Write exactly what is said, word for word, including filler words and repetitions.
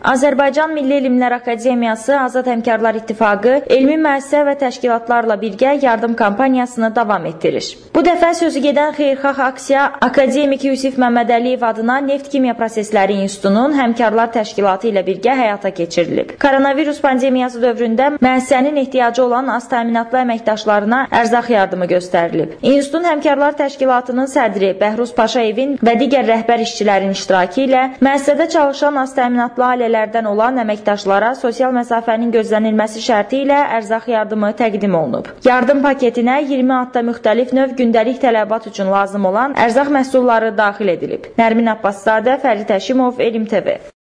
Azərbaycan Milli Elmlər Akademiyası, Azad Həmkarlar İttifaqı elmi müəssisə və təşkilatlarla birgə yardım kampaniyasını davam etdirir. Bu dəfə sözü gedən xeyirxah aksiya akademik Yusif Məmmədəliyev adına Neft Kimya Prosesləri İnstitutunun Həmkarlar Təşkilatı ilə birgə həyata keçirilib. Koronavirus pandemiyası dövründə müəssisənin ehtiyacı olan az təminatlı əməkdaşlarına ərzaq yardımı göstərilib. İnstitutun Həmkarlar Təşkilatının sədri Bəhruz Paşayevin və digər rəhbər işçilərin iştirakı ilə müəssisədə çalışan az təminatlı ailələrdən olan əməkdaşlara sosial məsafənin gözlənilməsi şərti ilə ərzaq yardımı təqdim olunub. Yardım paketinə iyirmi adda müxtəlif növ gündəlik tələbat üçün lazım olan ərzaq məhsulları daxil edilib. Nərmin Abbaszadə, Fərid Həşimov, Elm T V.